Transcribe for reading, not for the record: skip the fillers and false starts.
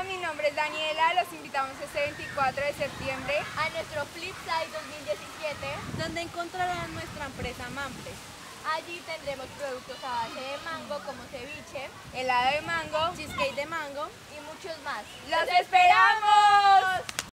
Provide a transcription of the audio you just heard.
Hola, mi nombre es Daniela, los invitamos este 24 de septiembre a nuestro Flipside 2017, donde encontrarán nuestra empresa Mampres. Allí tendremos productos a base de mango como ceviche, helado de mango, cheesecake de mango y muchos más. ¡Los esperamos!